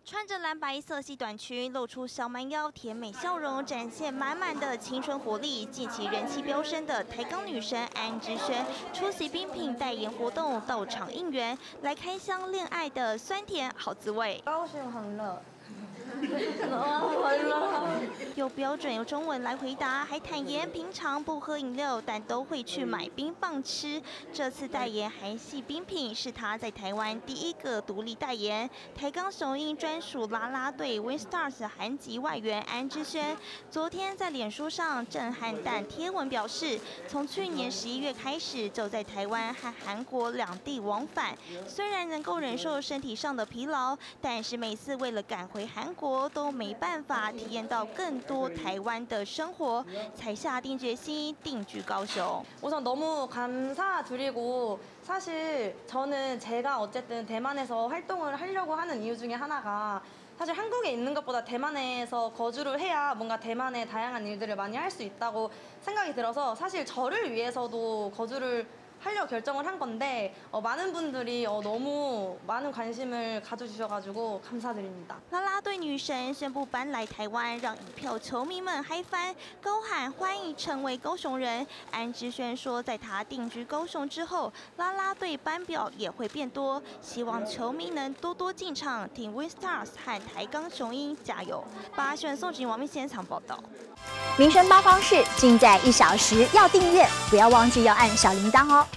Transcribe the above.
穿着蓝白色系短裙，露出小蛮腰，甜美笑容，展现满满的青春活力。近期人气飙升的台钢女神安之轩出席冰品代言活动，到场应援，来开箱恋爱的酸甜好滋味。 高兴很热。 有标准用中文来回答，还坦言平常不喝饮料，但都会去买冰棒吃。这次代言韩系冰品是他在台湾第一个独立代言。台钢首映专属啦啦队 WinStars 韩籍外援安之轩，昨天在脸书上震撼弹贴文表示，从去年11月开始就在台湾和韩国两地往返，虽然能够忍受身体上的疲劳，但是每次为了赶回韩国都没办法体验到更多台湾的生活，才下定决心定居高雄。 우선 너무 감사드리고 사실 저는 제가 어쨌든 대만에서 활동을 하려고 하는 이유 중에 하나가 사실 한국에 있는 것보다 대만에서 거주를 해야 뭔가 대만의 다양한 일들을 많이 할 수 있다고 생각이 들어서 사실 저를 위해서도 거주를 하려 결정을 한 건데 많은 분들이 너무 많은 관심을 가져주셔가지고 감사드립니다. 啦啦队女神宣布搬来台湾，让一票球迷们嗨翻，高喊欢迎成为高雄人。安之轩说，在她定居高雄之后，啦啦队班表也会变多，希望球迷能多多进场，替 WinStars 和台钢雄鹰加油。8新闻宋景王面现场报道。 民生八方式尽在1小时，要订阅，不要忘记要按小铃铛哦。